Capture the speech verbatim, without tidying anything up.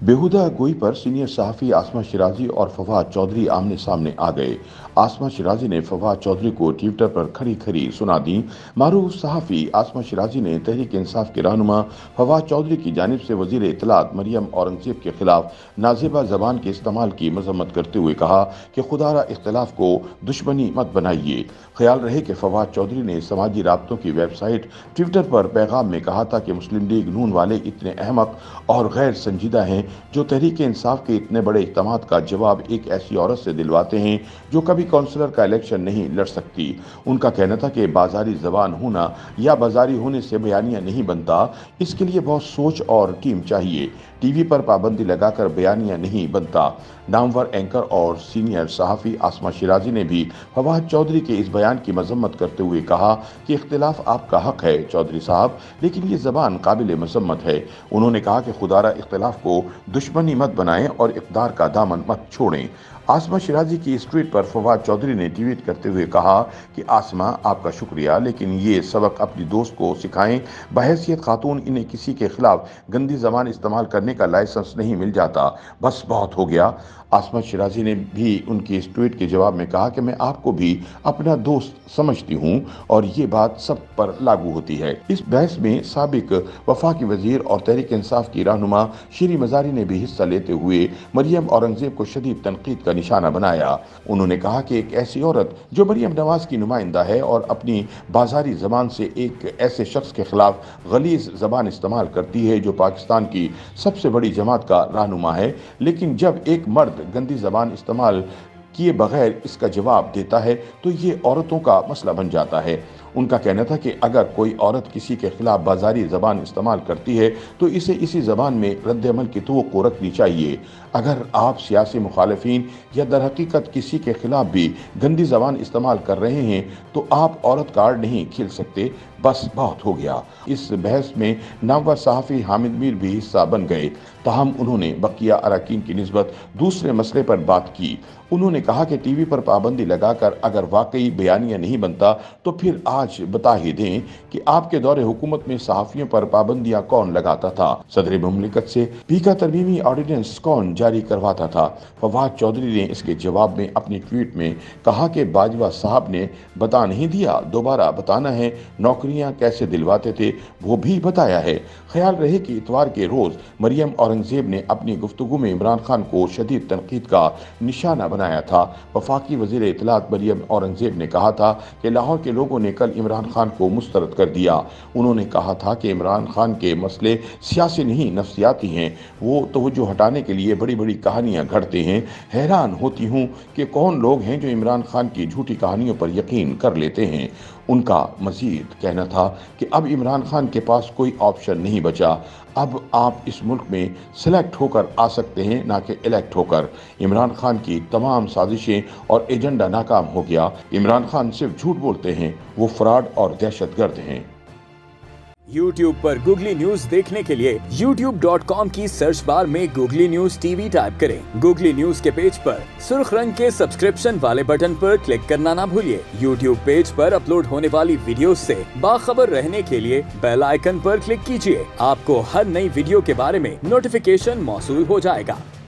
बेहुदा गोई पर सीनियर सहाफ़ी आसमा शिराजी और फवाद चौधरी आमने सामने आ गए। आसमा शिराजी ने फवाद चौधरी को ट्विटर पर खरी खरी सुना दी। मारूफ सहाफ़ी आसमा शिराजी ने तहरीक इंसाफ के रहनुमा फवाद चौधरी की जानिब से वज़ीर इत्तलात मरियम औरंगज़ेब के खिलाफ नाजेबा ज़बान के इस्तेमाल की मजम्मत करते हुए कहा कि खुदारा इख्तलाफ को दुश्मनी मत बनाइए। ख्याल रहे कि फवाद चौधरी ने समाजी राब्तों की वेबसाइट ट्विटर पर पैगाम में कहा था कि मुस्लिम लीग नून वाले इतने अहमक और गैर संजीदा हैं जो तहरीक इंसाफ के इतने बड़े इक़दामात का जवाब एक ऐसी औरत से दिलवाते हैं जो कभी काउंसलर का इलेक्शन नहीं लड़ सकती। उनका कहना था कि बाजारी जबान होना या बाजारी होने से बयानिया नहीं बनता, इसके लिए बहुत सोच और टीम चाहिए। टीवी पर पाबंदी लगाकर बयानिया नहीं बनता। नामवर एंकर और सीनियर सहाफ़ी आसमा शिराजी ने भी फवाद चौधरी के इस बयान की मजम्मत करते हुए कहा कि इख्तिलाफ आपका हक है चौधरी साहब, लेकिन ये ज़बान काबिल मजम्मत है। उन्होंने कहा कि खुदारा इख्तिलाफ को दुश्मनी मत बनाएं और इक़्तिदार का दामन मत छोड़ें। आसमा शिराजी की इस ट्वीट पर फवाद चौधरी ने ट्वीट करते हुए कहा कि आसमा आपका शुक्रिया, लेकिन ये सबक अपनी दोस्त को सिखाएं। बहैसियत खातून इन्हें किसी के खिलाफ गंदी ज़बान इस्तेमाल करने का लाइसेंस नहीं मिल जाता, बस बहुत हो गया। आसमा शिराजी ने भी उनकी इस ट्वीट के जवाब में कहा कि मैं आपको भी अपना दोस्त समझती हूँ और ये बात सब पर लागू होती है। इस बहस में साबिक वफाकी वजीर और तहरीक इंसाफ की रहनुमा शीरी मज़ारी ने भी हिस्सा लेते हुए मरियम औरंगज़ेब को शदीद तनकीद का निशाना बनाया। उन्होंने कहा कि एक ऐसी औरत जो मरियम नवाज की नुमाइंदा है और अपनी बाजारी जबान से एक ऐसे शख्स के खिलाफ गलीज जबान इस्तेमाल करती है जो पाकिस्तान की सबसे बड़ी जमात का रहनुमा है, लेकिन जब एक मर्द गंदी जबान इस्तेमाल किए बगैर इसका जवाब देता है तो ये औरतों का मसला बन जाता है। उनका कहना था कि अगर कोई औरत किसी के खिलाफ बाजारी ज़बान इस्तेमाल करती है तो इसे इसी ज़बान में रद्द-ए-अमल की तवक्को रखनी चाहिए। अगर आप सियासी मुखालिफिन या दर हकीकत किसी के खिलाफ भी गंदी ज़बान इस्तेमाल कर रहे हैं तो आप औरत कार्ड नहीं खेल सकते, बस बहुत हो गया। इस बहस में नामवर सहाफ़ी हामिद मीर भी हिस्सा बन गए, ताहम उन्होंने बकिया अरकान की निस्बत दूसरे मसले पर बात की। उन्होंने कहा कि टीवी पर पाबंदी लगाकर अगर वाकई बयानिया नहीं बनता तो फिर आज बता ही दें कि आपके दौरे हुकूमत में सहाफ़ियों पर पाबंदियां कौन लगाता था, सदर मुमलिकत से पीका तरमीमी ऑर्डिनेंस कौन जारी करवाता था। फवाद चौधरी ने इसके जवाब में अपनी ट्वीट में कहा कि बाजवा साहब ने बता नहीं दिया, दोबारा बताना है। नौकरियां कैसे दिलवाते थे वो भी बताया है। ख्याल रहे कि इतवार के रोज मरियम औरंगज़ेब ने अपनी गुफ्तगू में इमरान खान को शदीद तनकीद का निशाना बनाया था। वफाकी वज़ीर इत्तलात मरियम औरंगज़ेब ने कहा था कि लाहौर के लोगों ने कल इमरान खान को मुस्तरद कर दिया। उन्होंने कहा था कि इमरान खान के मसले सियासी नहीं नफ्सियाती हैं, वो तवज्जो हटाने के लिए बड़ी बड़ी कहानियां घड़ते हैं। हैरान होती हूँ कि कौन लोग हैं जो इमरान खान की झूठी कहानियों पर यकीन कर लेते हैं। उनका मजीद कहना था कि अब इमरान खान के पास कोई ऑप्शन नहीं बचा, अब आप इस मुल्क में सिलेक्ट होकर आ सकते हैं ना कि इलेक्ट होकर। इमरान खान की तमाम साजिशें और एजेंडा नाकाम हो गया। इमरान खान सिर्फ झूठ बोलते हैं, वो फ्रॉड और दहशतगर्द हैं। यूट्यूब पर गूगली न्यूज देखने के लिए यूट्यूब डॉट कॉम की सर्च बार में गूगली न्यूज टीवी टाइप करें। गूगली न्यूज के पेज पर सुर्ख रंग के सब्सक्रिप्शन वाले बटन पर क्लिक करना ना भूलिए। यूट्यूब पेज पर अपलोड होने वाली वीडियोस से बाखबर रहने के लिए बेल आइकन पर क्लिक कीजिए। आपको हर नई वीडियो के बारे में नोटिफिकेशन मौसूल हो जाएगा।